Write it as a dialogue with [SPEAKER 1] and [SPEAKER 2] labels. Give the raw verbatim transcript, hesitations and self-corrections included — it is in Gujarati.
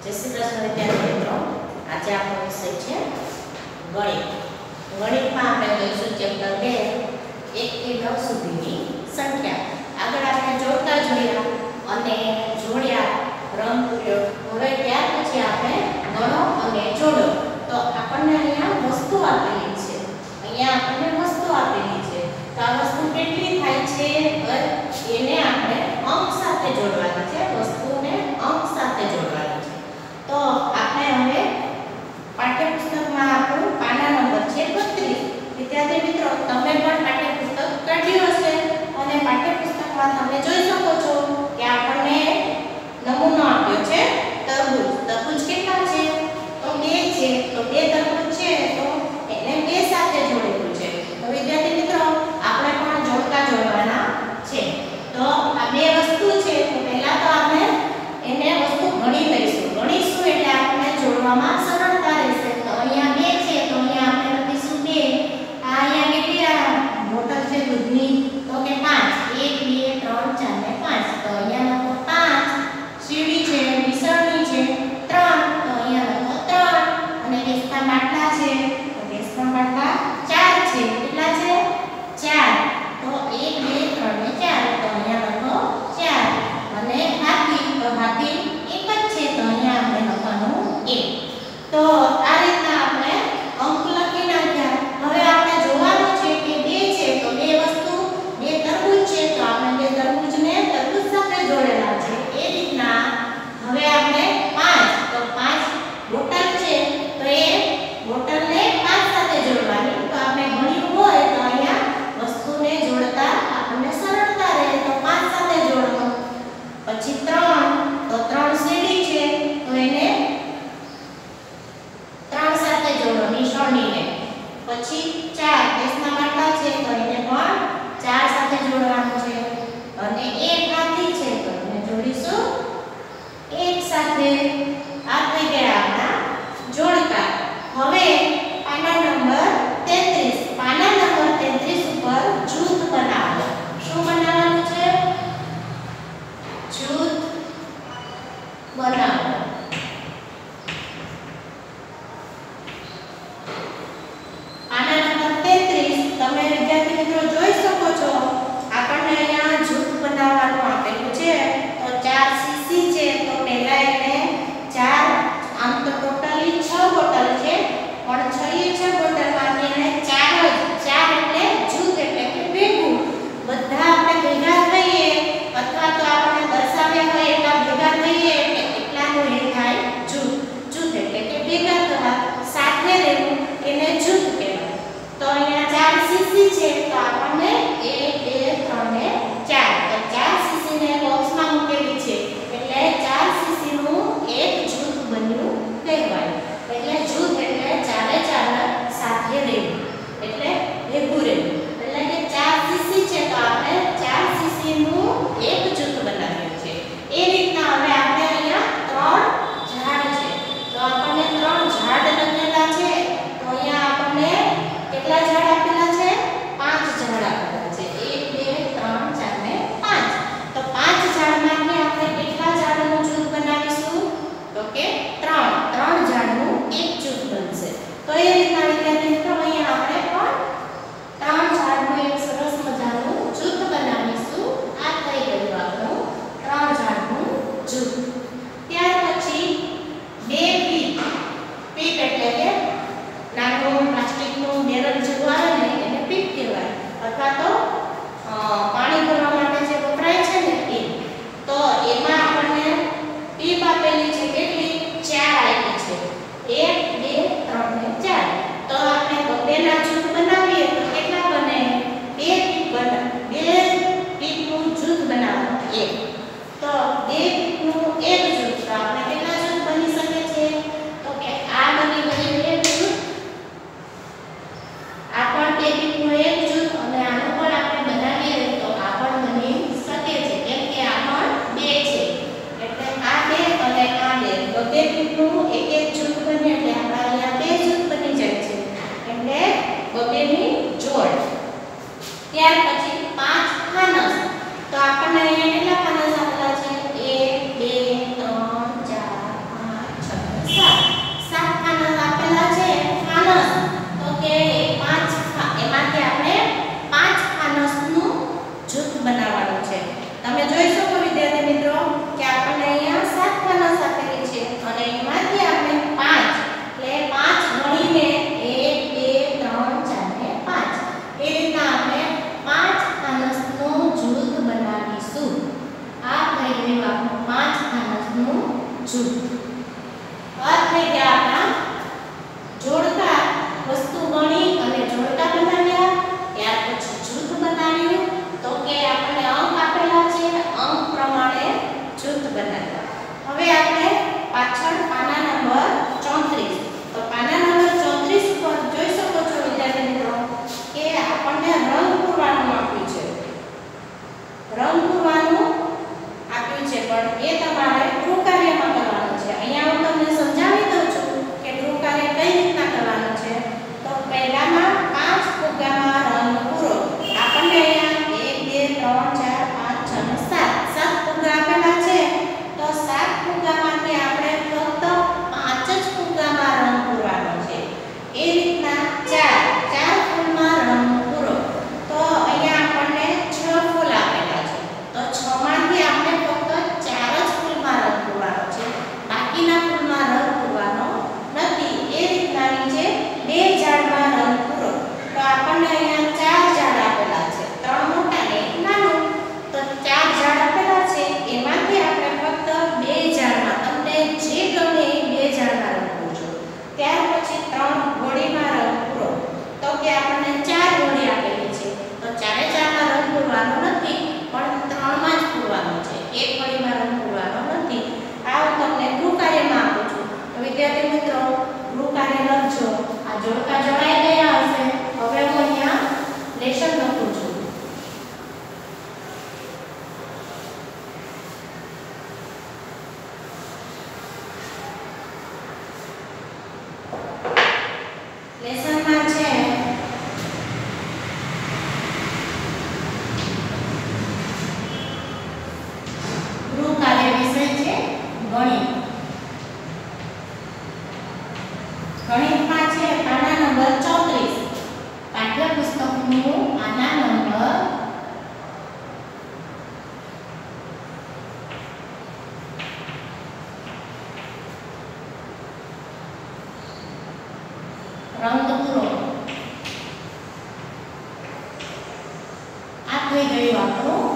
[SPEAKER 1] जय श्री कृष्ण विद्यार्थी मित्रों, आज आपनो विषय है गणित। गणित में આપણે જોઈશું ચેપ્ટર બે એક થી નવ સુધીની સંખ્યા। આગળ આપણે જોડતા જોયા અને જોડ્યા ક્રમ પૂર્યો। હવે ત્યાર પછી આપણે ગણો અને જોડો। તો આપણને અહીંયા વસ્તુ આપેલી છે, અહીંયા આપણને વસ્તુ આપેલી છે, તો આ વસ્તુ કેટલી થાય છે એને આપણે અંક સાથે જોડવાની છે, વસ્તુને અંક સાથે જોડવાની છે। तो आपने हमें पाठ्यपुस्तक में આપણું પાના નંબર છે બત્રીસ। વિદ્યાર્થી મિત્રો, તમે પણ પાઠ્યપુસ્તક કાઢ્યું હશે અને પાઠ્યપુસ્તકમાં તમે જોઈ શકો છો કે આપણને નમૂનો આપ્યો છે તરબૂચ। તરબૂચ કેટલા છે? તો બે છે। તો બે તરબૂચ છે તો એને બે સાથે જોડેલું છે। તો વિદ્યાર્થી મિત્રો, આપણે પણ જોડકા જોડવાના છે। તો આ બે વસ્તુ છે, તો પહેલા તો આપણે એને વસ્તુ ગણી લઈશું। ગણીશું એટલે આપણે જોડવામાં સરળતા રહેશે। તો અહીંયા બે છે તો અહીંયા આપણે લખીશું બે। આ અહીંયા કેટલી આ બોટલ છે દૂધની? તો કે પાંચ। એક બે ત્રણ ચાર ને પાંચ। તો અહીંયા લખો પાંચ। સીડી છે, મિસળની છે ત્રણ। તો અહીંયા લખો ત્રણ। અને ગેસના બાટલા છે, તો ગેસના બાટલા ચાર છે। કેટલા છે? ચાર। તો એક બે ત્રણ ને ચાર। તો અહીંયા લખો ચાર। અને હાથી, તો હાથી એક જ છે, તો અહીંયા આપણે લખવાનું એક। તો આ રીતના આપણે અંક લખી નાખ્યા। હવે આપણે જોવાનું છે કે બે છે તો બે વસ્તુ બે તરબૂચ છે, તો આપણે બે તરબૂચને તરબૂચ સાથે જોડેલા છે। એ રીતના હવે આપણે પાંચ, તો પાંચ બોટલ છે તો એ બોટલને પાંચ સાથે જોડવાની। તો આપણે ગણ્યું હોય તો અહીંયા વસ્તુને જોડતા આપણને સરળતા રહે, તો પાંચ સાથે જોડવાનું। પછી ત્રણ, તો ત્રણ સીડી છે તો એને ત્રણ સાથે જોડો નિશાનીને। પછી ચાર ગેસના બાટલા છે તો એને પણ ચાર સાથે જોડવાનું છે। અને એક હાથી છે તો એને જોડીશું એક સાથે। આ થઈ ગયા આપણા જોડકા। હવે પાના નંબર તેત્રીસ, પાના નંબર તેત્રીસ ઉપર જૂથ બનાવો। શું બનાવવાનું છે? જૂથ બનાવો। પાના નંબર તેત્રીસ તમે વિદ્યાર્થી મિત્રો જોઈ શકો છો, આપણને અહીંયા જૂથ બનાવવાનું આપેલું છે। તો ચાર સીસી છે તો પહેલા એને ચાર, આમ તો ટોટલી છ બોટલ છે પણ છ એ છ બોટલમાંથી એને ચાર જ, ચાર એટલે જૂથ એટલે કે ભેગું। બધા આપણે ભેગા થઈએ અથવા તો આપણે દર્શાવ્યા હોય એટલા ભેગા થઈએ એટલે એટલાનું એ થાય જૂથ। જૂથ એટલે કે ભેગા થવા, સાથે રહેવું, એને જૂથ કહેવાય। તો અહીંયા ચાર સીસી છે તો આપણને એક બે ત્રણ ને ચાર, તો ચાર સીસીને બોક્સમાં મૂકેલી છે એટલે ચાર સીસીનું એક જૂથ બન્યું કહેવાય। એટલે જૂથ એટલે ચારે ચાર સાથે રહેવું એટલે ભેગું રહેવું। એટલે કે ચાર સીસી છે તો આપણે ચાર સીસીનું એક જૂથ બનાવ્યું છે। એ રીતના હવે આપણે અહીંયા ત્રણ ઝાડ છે તો આપણને ત્રણ ઝાડ લખેલા છે। તો અહીંયા આપણને કેટલા ઝાડ આપેલા છે? પાંચ ઝાડ આપેલા છે। એક બે ત્રણ ચાર ને પાંચ। તો પાંચ ઝાડમાંથી આપણે કેટલા ઝાડનું જૂથ બનાવીશું? તો કે ત્રણ, ત્રણ ઝાડનું એક જૂથ બનશે। તો એ રીતના વિદ્યાર્થી મિત્રો અહીંયા આપણે પણ ત્રણ ઝાડનું એક સરસ મજાનું જૂથ બનાવીશું। આ થઈ ગયું આપણું ત્રણ ઝાડનું જૂથ। ત્યાર પછી બે પીપ, પીપ એટલે કે નાનું પ્લાસ્ટિકનું બેરલ જેવું આવે ને એને પીપ કહેવાય, અથવા તો પાણી ભરવા માટે જે વપરાય છે ને એ। તો એમાં આપણને પીપ આપેલી છે, કેટલી? ચાર આપી છે। એક બે ત્રણ ને ચાર। તો આપણે બબ્બેના જૂથ બનાવીએ તો કેટલા બને? બે પીપ બને, બે પીપનું જૂથ બનાવવાનું એક। તો બે પીપનું એક જૂથ, તો આપણે કેટલા જૂથ બની શકે છે? તો કે આ બની ગયું એક જૂથ, આ પણ બે પીપનું એક જૂથ, અને આનું પણ આપણે બનાવીએ તો આ પણ બની શકે છે કેમ કે આ પણ બે છે। એટલે આ બે અને આ બે, તો બે પીપનું એક એક જૂથ બને એટલે આપણા અહીંયા બે જૂથ બની જાય છે, એટલે બબેની જોડ। ત્યાર પછી પાંચ ફાનસ, તો આપણને અહીંયા કેટલા ફાનસ આપેલા છે? એક બે ત્રણ ચાર પાંચ જૂથ. આ થઈ ગયા આપણા જોડકા, વસ્તુ ગણી અને જોડકા બનાવ્યા. ત્યાર પછી જૂથ બનાવ્યું. તો કે આપણે અંક આપેલા છે, અંક પ્રમાણે જૂથ બનાવ્યા. હવે આપણે પાછળ પાના નંબર ચોત્રીસ, તો પાના નંબર ચોત્રીસ પર જોઈ શકો છો વિદ્યાર્થી મિત્રો કે આપણને રંગ પૂરવાનું આપ્યું છે. રંગ પૂરવાનું આપ્યું છે પણ એ તમારે ગૃહ કાર્યમાં કરવાનું છે. અહીંયા હું તમને સમજાવી દઉં છું કે ગૃહ કાર્ય કઈ રીતના કરવાનું છે. તો પહેલામાં પાંચ ફુગ્ગામાં રંગ પૂરો. આપણને અહીંયા એક બે ત્રણ ચાર પાંચ છ અને સાત સાત ફુગ્ગા આપેલા છે. તો સાત ફુગ્ગામાંથી આપણે ફક્ત પાંચ જ ફુગ્ગામાં રંગ પૂરવાનો છે. એ રીતના ચાર ચાર ફૂલમાં રંગ પૂરો. તો અહીંયા આપણને છ ફૂલ આપેલા છે. તો છ માંથી આપણે ફક્ત ચાર જ ફૂલમાં રંગ પૂરવાનો છે, બાકીના ફૂલમાં રંગ પૂરવાનો નથી. એ રીતના નીચે બે ઝાડમાં રંગ પૂરો. તો આપણને અહીંયા ચાર ઝાડ આપેલા છે, ત્રણ મોટા ને એક નાનું. તો ચાર ઝાડ આપેલા છે, એમાંથી આપણે ફક્ત બે ઝાડમાં, તમને જે ગમે એ બે ઝાડમાં રંગ પૂરજો. ત્યાર પછી ત્રણ હોળીમાં રંગ પૂરો. તો કે આપણને ચાર હોળી આપેલી છે, તો ચારે ચારમાં રંગ પૂરવાનો નથી પણ ત્રણમાં જ પૂરવાનો છે, એક હોળીમાં રંગ પૂરવાનો નથી. આ હું તમને ગૃહ કાર્યમાં આપું છું. તો વિદ્યાર્થી મિત્રો ગૃહ કાર્ય લખજો. આ જોડકા જોડાઈ ગયા હશે. હવે હું અહીંયા લેશન લખું છું. લેસનમાં છે ગૃહ કાર્ય વિષય છે ગણિત. ગણિતમાં છે પાના નંબર ચોત્રીસ, પાઠ્યપુસ્તકનું પાના નંબર રંગ પૂરો. આ થઈ ગયું આપણું